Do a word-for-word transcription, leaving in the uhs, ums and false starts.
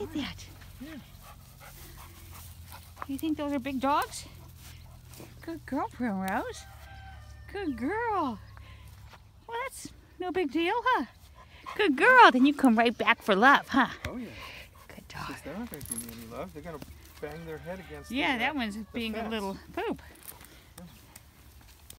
Look at that. Yeah. You think those are big dogs? Good girl, Primrose. Good girl. Well, that's no big deal, huh? Good girl. Then you come right back for love, huh? Oh, yeah. Good dog. Because they're not going to give me any love. They're going to bang their head against Yeah, the, that uh, one's the being fence. a little poop.